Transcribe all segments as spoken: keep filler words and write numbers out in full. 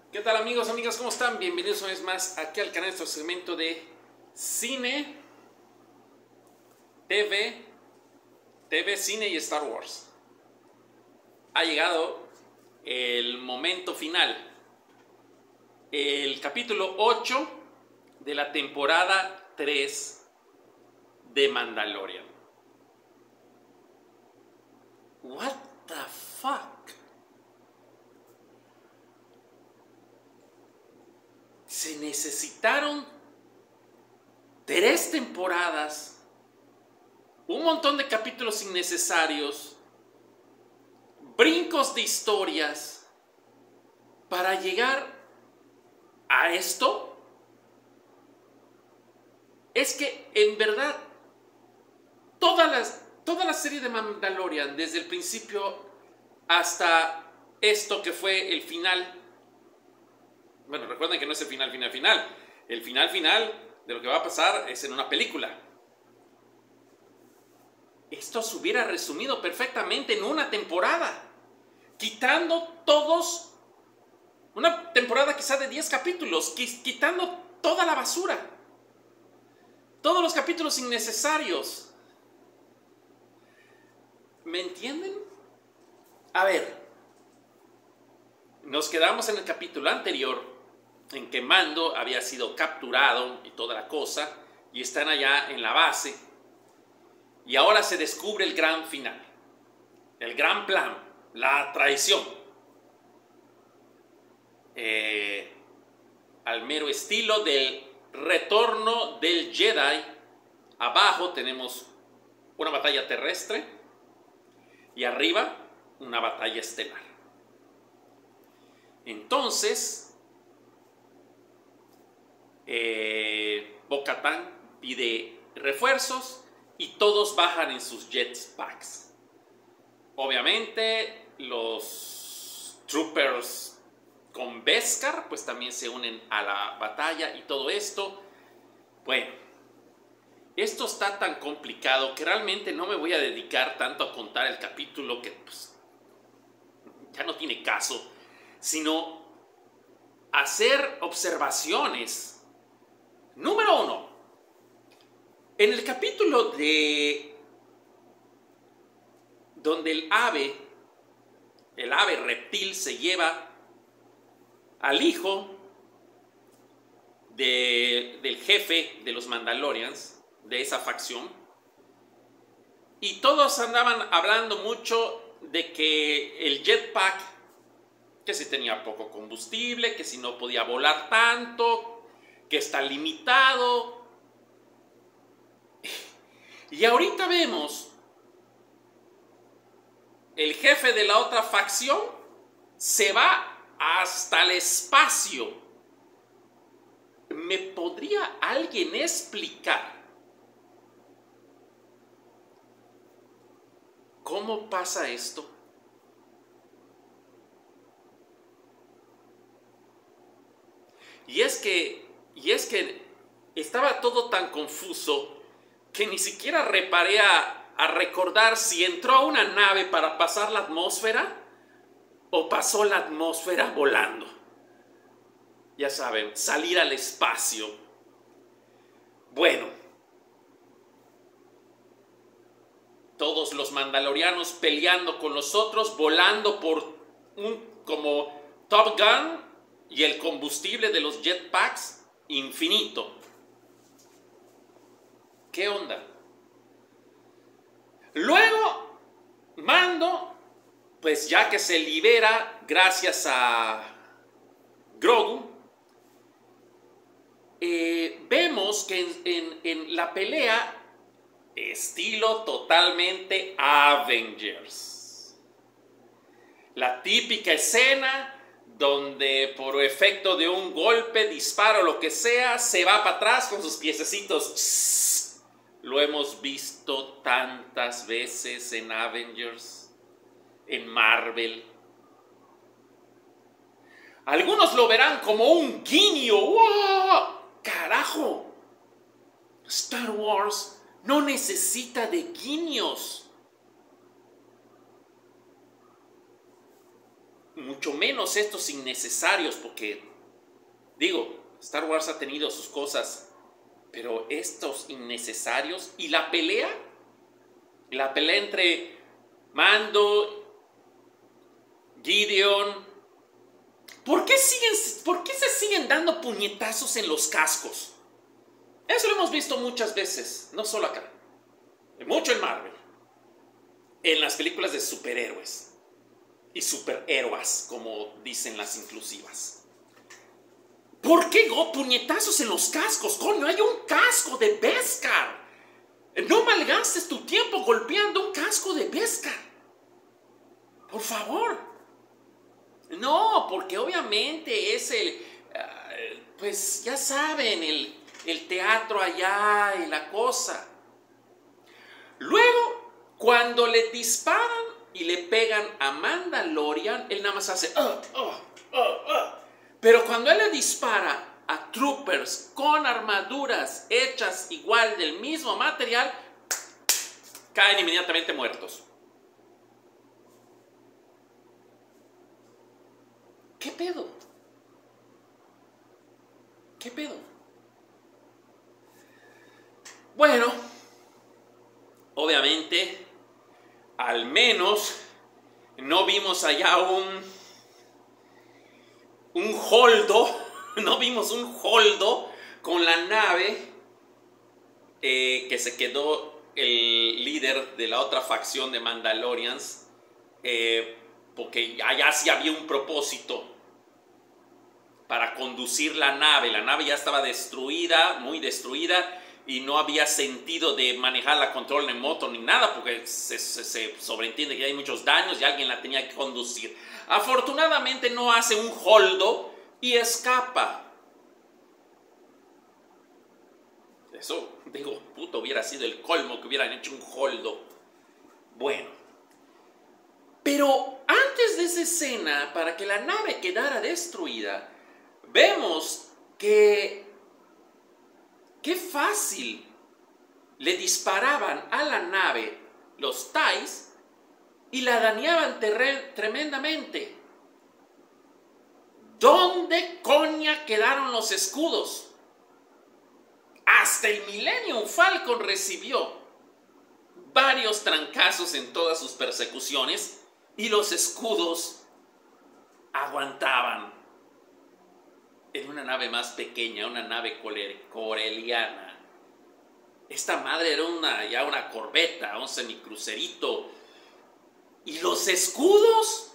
¿Qué tal amigos, amigas? ¿Cómo están? Bienvenidos una vez más aquí al canal, nuestro segmento de cine, T V, T V, cine y Star Wars. Ha llegado el momento final, el capítulo ocho de la temporada tres de Mandalorian. What the fuck? Se necesitaron tres temporadas, un montón de capítulos innecesarios, brincos de historias para llegar a esto. Es que en verdad toda la, toda la serie de Mandalorian, desde el principio hasta esto que fue el final. Bueno, recuerden que no es el final, final, final. El final, final de lo que va a pasar es en una película. Esto se hubiera resumido perfectamente en una temporada. Quitando todos, una temporada quizá de diez capítulos, quitando toda la basura. Todos los capítulos innecesarios. ¿Me entienden? A ver, nos quedamos en el capítulo anterior en que Mando había sido capturado y toda la cosa, y están allá en la base, y ahora se descubre el gran final, el gran plan, la traición, eh, al mero estilo del retorno del Jedi. Abajo tenemos una batalla terrestre y arriba una batalla estelar. Entonces Eh, Bo-Katan pide refuerzos y todos bajan en sus jetpacks. Obviamente los troopers con Beskar pues también se unen a la batalla y todo esto. Bueno, esto está tan complicado que realmente no me voy a dedicar tanto a contar el capítulo, que pues ya no tiene caso, sino hacer observaciones. Número uno, en el capítulo de donde el ave, el ave reptil se lleva al hijo de, del jefe de los Mandalorians, de esa facción, y todos andaban hablando mucho de que el jetpack, que si tenía poco combustible, que si no podía volar tanto, que está limitado. Y ahorita vemos el jefe de la otra facción se va hasta el espacio. ¿Me podría alguien explicar cómo pasa esto? Y es que Y es que estaba todo tan confuso que ni siquiera reparé a, a recordar si entró a una nave para pasar la atmósfera o pasó la atmósfera volando. Ya saben, salir al espacio. Bueno, todos los mandalorianos peleando con los otros, volando por un como Top Gun, y el combustible de los jetpacks infinito. ¿Qué onda? Luego, Mando, pues ya que se libera gracias a Grogu, eh, vemos que en, en, en la pelea, estilo totalmente Avengers, la típica escena donde por efecto de un golpe, disparo, lo que sea, se va para atrás con sus piececitos. Lo hemos visto tantas veces en Avengers, en Marvel. Algunos lo verán como un guiño. ¡Wow! ¡Carajo! Star Wars no necesita de guiños. mucho menos estos innecesarios, porque, digo, Star Wars ha tenido sus cosas, pero estos innecesarios, y la pelea, la pelea entre Mando, Gideon, ¿por qué, siguen, ¿por qué se siguen dando puñetazos en los cascos? Eso lo hemos visto muchas veces, no solo acá, mucho en Marvel, en las películas de superhéroes y superhéroas, como dicen las inclusivas. ¿Por qué go puñetazos en los cascos? Coño, hay un casco de Beskar. No malgastes tu tiempo golpeando un casco de Beskar. Por favor. No, porque obviamente es el, uh, pues ya saben, el, el teatro allá y la cosa. Luego, cuando le disparan y le pegan a Mandalorian, él nada más hace, uh, uh, uh, uh. Pero cuando él le dispara a troopers con armaduras hechas igual del mismo material, caen inmediatamente muertos. ¿Qué pedo? ¿Qué pedo? Bueno, obviamente, al menos no vimos allá un, un holdo, no vimos un holdo con la nave eh, que se quedó el líder de la otra facción de Mandalorians, eh, porque allá sí había un propósito para conducir la nave. La nave ya estaba destruida, muy destruida, y no había sentido de manejar la control remoto ni nada, porque se, se, se sobreentiende que hay muchos daños y alguien la tenía que conducir. Afortunadamente no hace un holdo y escapa. Eso, digo, puto, hubiera sido el colmo que hubieran hecho un holdo. Bueno. Pero antes de esa escena, para que la nave quedara destruida, vemos que qué fácil le disparaban a la nave los TIEs y la dañaban tremendamente. ¿Dónde coña quedaron los escudos? Hasta el Millennium Falcon recibió varios trancazos en todas sus persecuciones y los escudos aguantaban. En una nave más pequeña, una nave coreliana. Esta madre era una, ya una corbeta, un semicrucerito. ¿Y los escudos?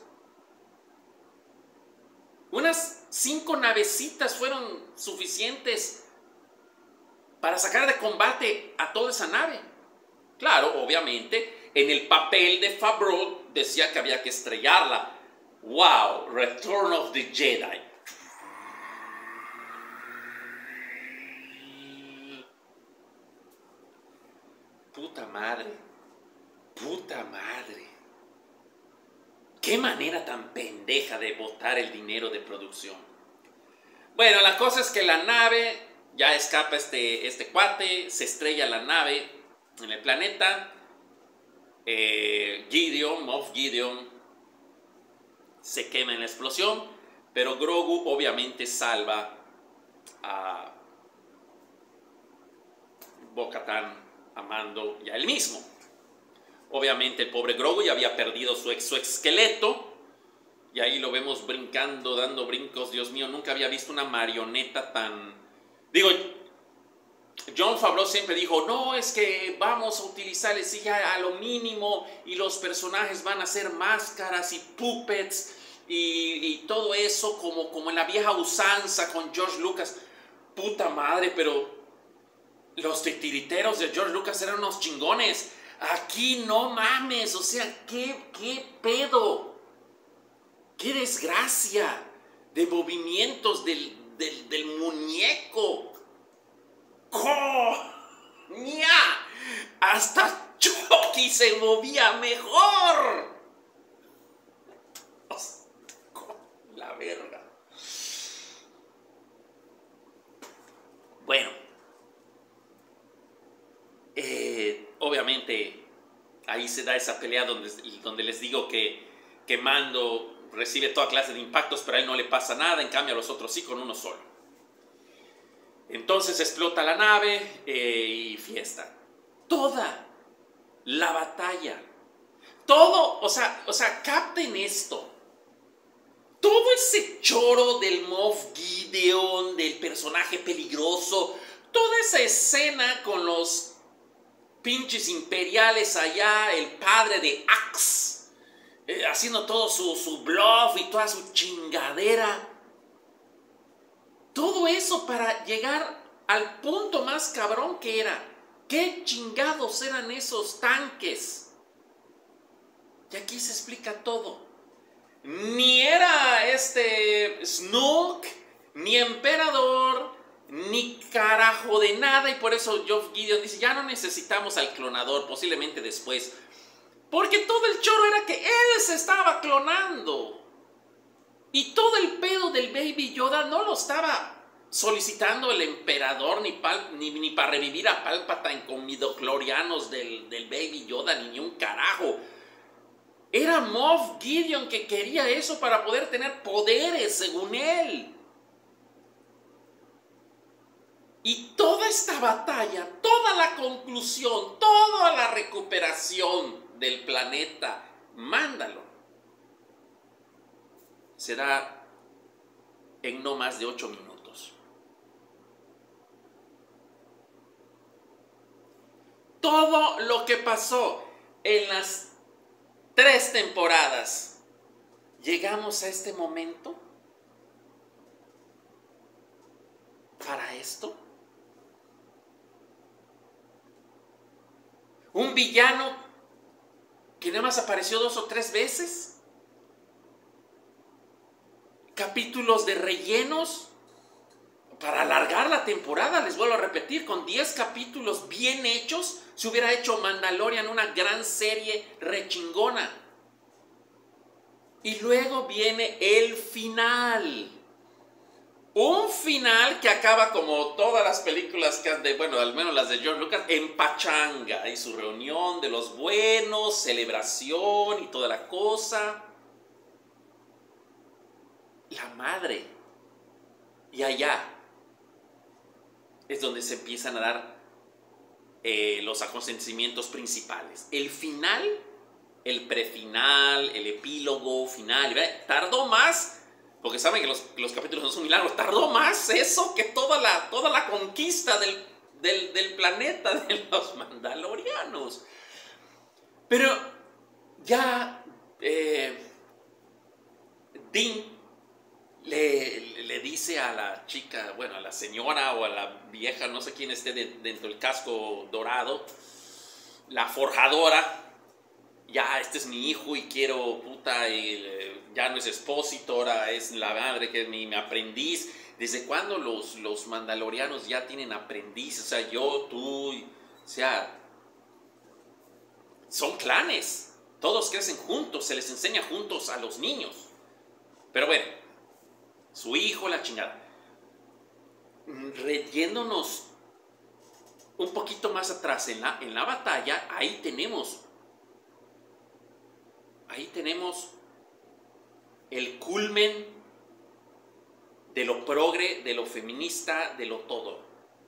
Unas cinco navecitas fueron suficientes para sacar de combate a toda esa nave. Claro, obviamente, en el papel de Favreau decía que había que estrellarla. ¡Wow! Return of the Jedi. Puta madre, puta madre. Qué manera tan pendeja de botar el dinero de producción. Bueno, la cosa es que la nave, ya escapa este, este cuate, se estrella la nave en el planeta. Eh, Gideon, Moff Gideon, se quema en la explosión, pero Grogu obviamente salva a Bo-Katan, a Mando y a él mismo. Obviamente el pobre Grogu ya había perdido su exoesqueleto y ahí lo vemos brincando, dando brincos. Dios mío, nunca había visto una marioneta tan... Digo, Jon Favreau siempre dijo, no, es que vamos a utilizar el C G I a lo mínimo y los personajes van a ser máscaras y puppets y, y todo eso como, como en la vieja usanza con George Lucas. Puta madre, pero los titiriteros de George Lucas eran unos chingones. Aquí no mames, o sea, ¿qué, qué pedo? ¡Qué desgracia de movimientos del, del, del muñeco! ¡Coña! Hasta Chucky se movía mejor. La verga. Bueno. Eh, obviamente ahí se da esa pelea donde, donde les digo que, que Mando recibe toda clase de impactos, pero a él no le pasa nada, en cambio a los otros sí, con uno solo. Entonces explota la nave eh, y fiesta. Toda la batalla, todo, o sea, o sea, capten esto. Todo ese choro del Moff Gideon, del personaje peligroso, toda esa escena con los pinches imperiales allá, el padre de Axe, eh, haciendo todo su, su bluff y toda su chingadera. Todo eso para llegar al punto más cabrón que era. ¿Qué chingados eran esos tanques? Y aquí se explica todo. Ni era este Snoke, ni emperador, ni carajo de nada. Y por eso Moff Gideon dice, ya no necesitamos al clonador, posiblemente después. Porque todo el chorro era que él se estaba clonando. Y todo el pedo del Baby Yoda no lo estaba solicitando el emperador, ni, pal, ni, ni para revivir a Palpatine con midochlorianos del, del Baby Yoda, ni, ni un carajo. Era Moff Gideon que quería eso para poder tener poderes, según él. Y toda esta batalla, toda la conclusión, toda la recuperación del planeta Mandalore será en no más de ocho minutos. Todo lo que pasó en las tres temporadas, llegamos a este momento para esto. Un villano que nada más apareció dos o tres veces. Capítulos de rellenos para alargar la temporada, les vuelvo a repetir, con diez capítulos bien hechos, se hubiera hecho Mandalorian una gran serie rechingona. Y luego viene el final. Un final que acaba como todas las películas que han de, bueno, al menos las de George Lucas, en pachanga. Y su reunión de los buenos, celebración y toda la cosa. La madre. Y allá es donde se empiezan a dar eh, los acontecimientos principales. El final, el prefinal, el epílogo final. ¿Verdad? Tardó más, porque saben que los, los capítulos no son muy largos, tardó más eso que toda la, toda la conquista del, del, del planeta de los mandalorianos. Pero ya eh, Din Le, le dice a la chica, bueno, a la señora o a la vieja, no sé quién esté de, dentro del casco dorado, la forjadora, ya, este es mi hijo y quiero, puta, y, eh, ya no es Expósito, ahora es la madre que es mi, mi aprendiz. ¿Desde cuándo los, los mandalorianos ya tienen aprendiz? O sea, yo, tú, o sea, son clanes, todos crecen juntos, se les enseña juntos a los niños. Pero bueno, su hijo, la chingada. Yéndonos un poquito más atrás en la, en la batalla, ahí tenemos, ahí tenemos el culmen de lo progre, de lo feminista, de lo todo.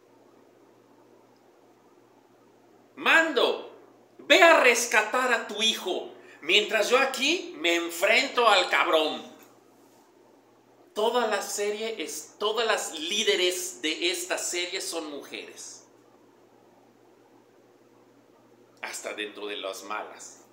Mando, ve a rescatar a tu hijo, mientras yo aquí me enfrento al cabrón. Toda la serie, es, todas las líderes de esta serie son mujeres. Hasta dentro de las malas.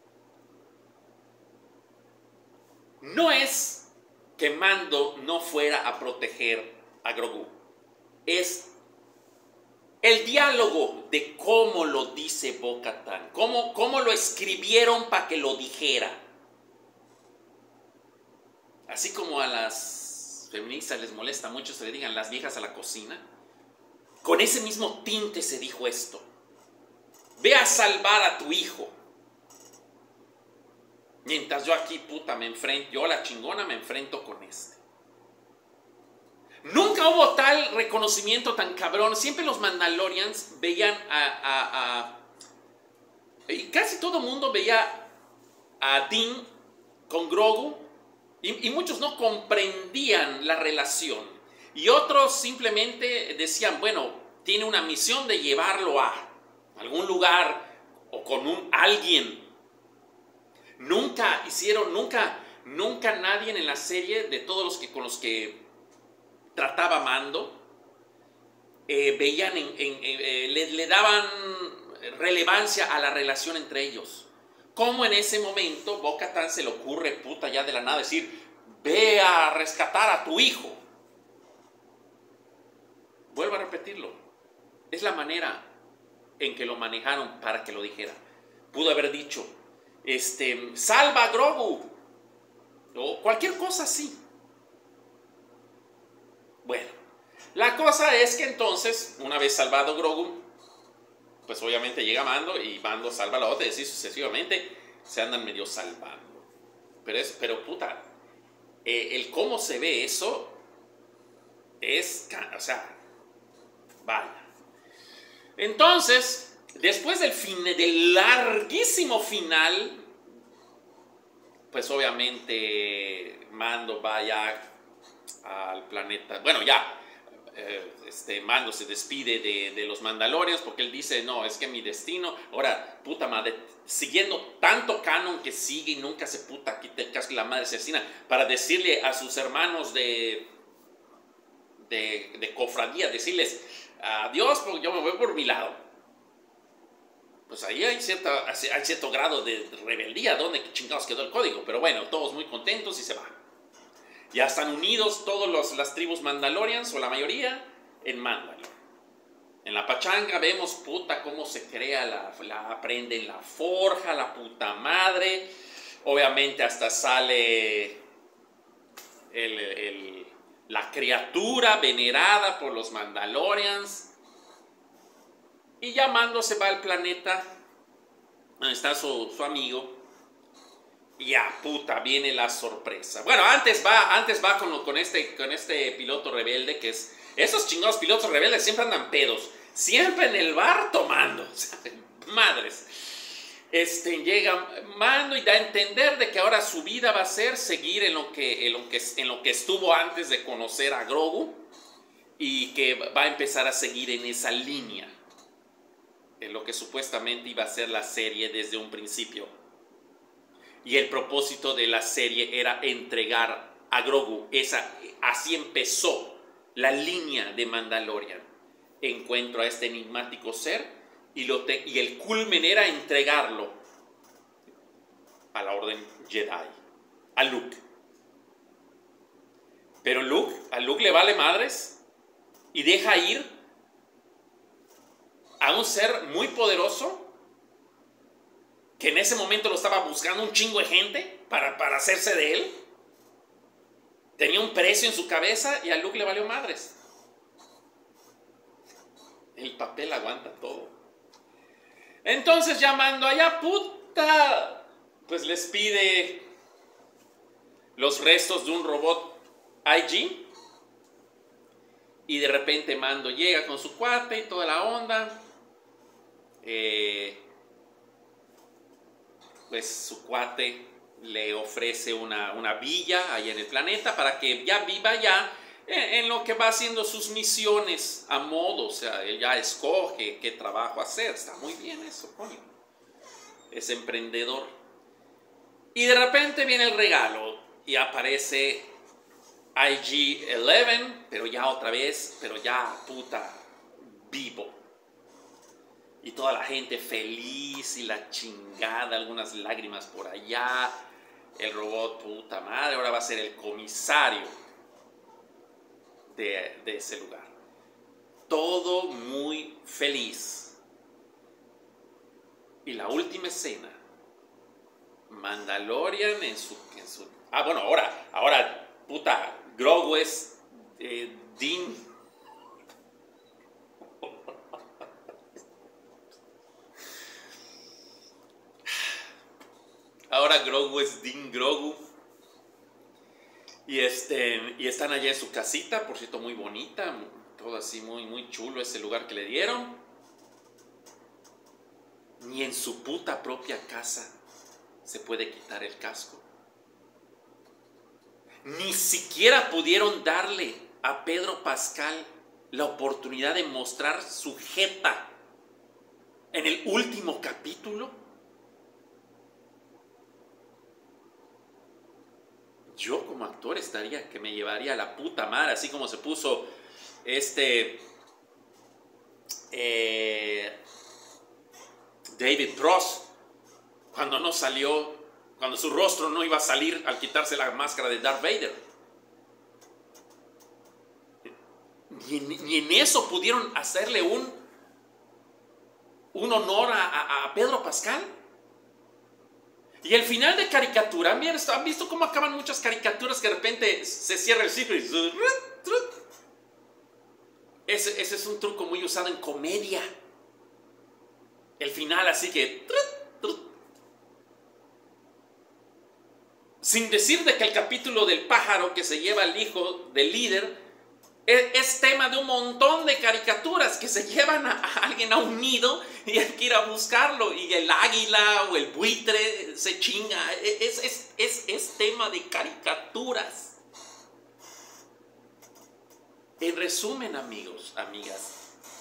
No es que Mando no fuera a proteger a Grogu. Es el diálogo de cómo lo dice Bo-Katan. Cómo, cómo lo escribieron para que lo dijera. Así como a las feministas les molesta mucho se le digan las viejas a la cocina, con ese mismo tinte se dijo esto. Ve a salvar a tu hijo. Mientras yo aquí, puta, me enfrento, yo la chingona me enfrento con este. Nunca hubo tal reconocimiento tan cabrón. Siempre los Mandalorians veían a... a, a y casi todo el mundo veía a Din con Grogu Y, y muchos no comprendían la relación. Y otros simplemente decían, bueno, tiene una misión de llevarlo a algún lugar o con un alguien. Nunca hicieron, nunca, nunca nadie en la serie, de todos los que con los que trataba Mando, eh, veían, en, en, eh, le, le daban relevancia a la relación entre ellos. Como en ese momento Bo-Katan se le ocurre, puta, ya de la nada decir, ve a rescatar a tu hijo. Vuelvo a repetirlo. Es la manera en que lo manejaron para que lo dijera. Pudo haber dicho, este, salva a Grogu. O cualquier cosa así. Bueno, la cosa es que entonces, una vez salvado Grogu, pues obviamente llega Mando y Mando salva a la otra y así sucesivamente se andan medio salvando. Pero es, pero puta, eh, el cómo se ve eso es, o sea, vaya. Entonces, después del, fin, del larguísimo final, pues obviamente Mando va ya al planeta, bueno ya, eh, este Mando se despide de, de los Mandalorians porque él dice, no, es que mi destino, ahora, puta madre, siguiendo tanto canon que sigue y nunca se puta quita el casco y la madre se asesina, para decirle a sus hermanos de, de, de cofradía, decirles, adiós, porque yo me voy por mi lado. Pues ahí hay, cierta, hay cierto grado de rebeldía, donde chingados quedó el código, pero bueno, todos muy contentos y se van. Ya están unidos todas las tribus Mandalorians, o la mayoría, en Mandalore. En la pachanga vemos, puta, cómo se crea, la, la aprenden la forja, la puta madre. Obviamente hasta sale el, el, la criatura venerada por los Mandalorians. Y ya Mando se va al planeta donde está su, su amigo. Y ya, puta, viene la sorpresa. Bueno, antes va, antes va con, con, este, con este piloto rebelde que es... Esos chingados pilotos rebeldes siempre andan pedos. Siempre en el bar tomando. O sea, madres. Este, llega Mando y da a entender de que ahora su vida va a ser seguir en lo que, en lo que, en lo que estuvo antes de conocer a Grogu. Y que va a empezar a seguir en esa línea. En lo que supuestamente iba a ser la serie desde un principio. Y el propósito de la serie era entregar a Grogu. Esa, así empezó la línea de Mandalorian. Encuentro a este enigmático ser y, lo te, y el culmen era entregarlo a la Orden Jedi, a Luke. Pero Luke, a Luke le vale madres y deja ir a un ser muy poderoso que en ese momento lo estaba buscando un chingo de gente para, para hacerse de él. Tenía un precio en su cabeza y a Luke le valió madres. El papel aguanta todo. Entonces, llamando allá, puta, pues les pide los restos de un robot I G. Y de repente Mando llega con su cuate y toda la onda. Eh... pues su cuate le ofrece una, una villa ahí en el planeta para que ya viva ya en, en lo que va haciendo sus misiones a modo, o sea, él ya escoge qué trabajo hacer. Está muy bien eso, coño. Es emprendedor. Y de repente viene el regalo y aparece I G once, pero ya otra vez, pero ya puta, vivo. Y toda la gente feliz y la chingada, algunas lágrimas por allá. El robot, puta madre, ahora va a ser el comisario de, de ese lugar. Todo muy feliz. Y la última escena, Mandalorian en su... En su ah, bueno, ahora, ahora, puta, Grogu es eh, Din... Ahora Grogu es Din Grogu. Y, este, y están allá en su casita, por cierto, muy bonita. Todo así, muy, muy chulo ese lugar que le dieron. Ni en su puta propia casa se puede quitar el casco. Ni siquiera pudieron darle a Pedro Pascal la oportunidad de mostrar su jeta en el último capítulo. Yo como actor estaría que me llevaría a la puta madre, así como se puso este eh, David Cross cuando no salió, cuando su rostro no iba a salir al quitarse la máscara de Darth Vader. Ni en, ni en eso pudieron hacerle un, un honor a, a, a Pedro Pascal. Y el final de caricatura, miren, ¿han visto cómo acaban muchas caricaturas que de repente se cierra el ciclo y... Ese, ese es un truco muy usado en comedia. El final así que... Sin decir de que el capítulo del pájaro que se lleva al hijo del líder es, es tema de un montón de caricaturas que se llevan a, a alguien a un nido y hay que ir a buscarlo y el águila o el buitre se chinga. Es, es, es, es tema de caricaturas. En resumen, amigos, amigas,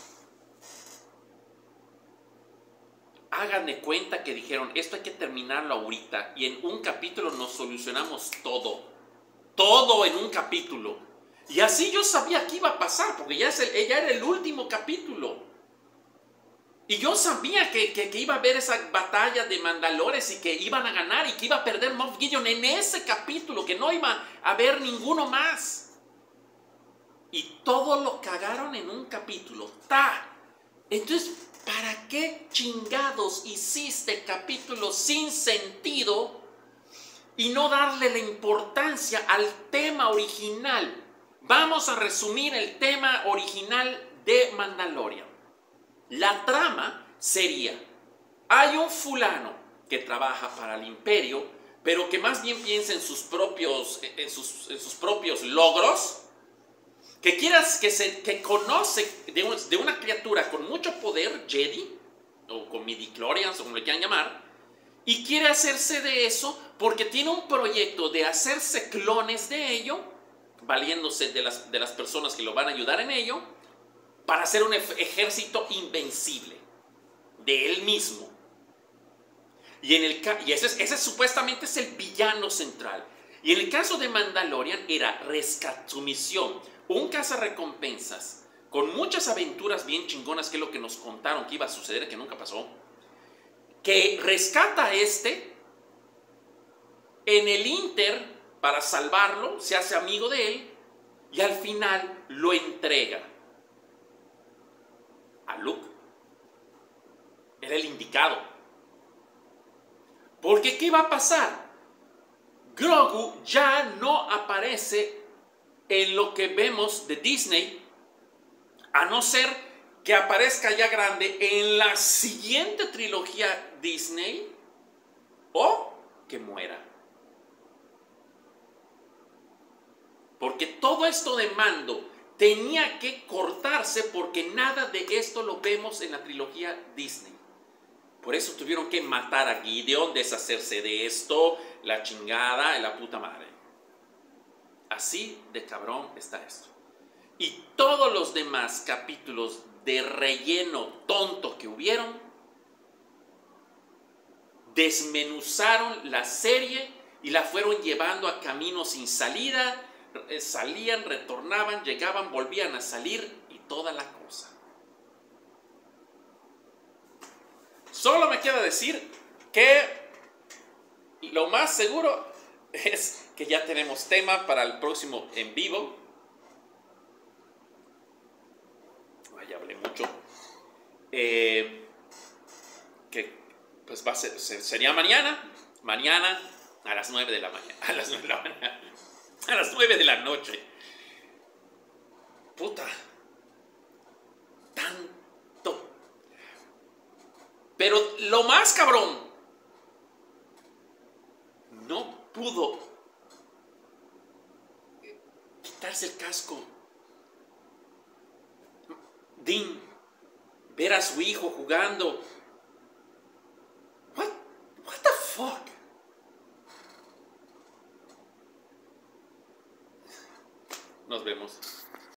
hagan de cuenta que dijeron, esto hay que terminarlo ahorita y en un capítulo nos solucionamos todo. Todo en un capítulo. Y así yo sabía que iba a pasar, porque ya, es el, ya era el último capítulo. Y yo sabía que, que, que iba a haber esa batalla de Mandalores y que iban a ganar y que iba a perder Moff Gideon en ese capítulo, que no iba a haber ninguno más. Y todo lo cagaron en un capítulo. ¡Ta! Entonces, ¿para qué chingados hiciste capítulos sin sentido y no darle la importancia al tema original? Vamos a resumir el tema original de Mandalorian. La trama sería, hay un fulano que trabaja para el imperio, pero que más bien piensa en sus propios, en sus, en sus propios logros, que quieras que se que conoce de, un, de una criatura con mucho poder, Jedi, o con midichlorians, o como le quieran llamar, y quiere hacerse de eso porque tiene un proyecto de hacerse clones de ello, valiéndose de las, de las personas que lo van a ayudar en ello, para hacer un ejército invencible de él mismo. Y, en el, y ese, ese supuestamente es el villano central. Y en el caso de Mandalorian era rescat, su misión, un cazarrecompensas con muchas aventuras bien chingonas, que es lo que nos contaron que iba a suceder, que nunca pasó, que rescata a este, en el inter, para salvarlo, se hace amigo de él, y al final lo entrega a Luke. Era el indicado. Porque ¿qué va a pasar? Grogu ya no aparece en lo que vemos de Disney, a no ser que aparezca ya grande en la siguiente trilogía Disney, o que muera. Porque todo esto de Mando tenía que cortarse, porque nada de esto lo vemos en la trilogía Disney. Por eso tuvieron que matar a Gideon, deshacerse de esto, la chingada, la puta madre. Así de cabrón está esto. Y todos los demás capítulos de relleno tonto que hubieron, desmenuzaron la serie y la fueron llevando a camino sin salida. Salían, retornaban, llegaban, volvían a salir y toda la cosa. Solo me queda decir que lo más seguro es que ya tenemos tema para el próximo en vivo. Ya hablé mucho. Eh, que pues va a ser, sería mañana. Mañana a las nueve de la mañana. A las nueve de la mañana. A las nueve de la noche. Puta. Tanto. Pero lo más cabrón, no pudo quitarse el casco. Din, ver a su hijo jugando. What, what the fuck? Nos vemos.